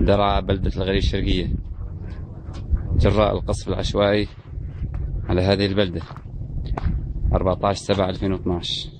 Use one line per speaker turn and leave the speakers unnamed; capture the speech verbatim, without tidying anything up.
درعا بلدة الغرير الشرقية جراء القصف العشوائي على هذه البلدة أربعة عشر سبعة ألفين واثناشر.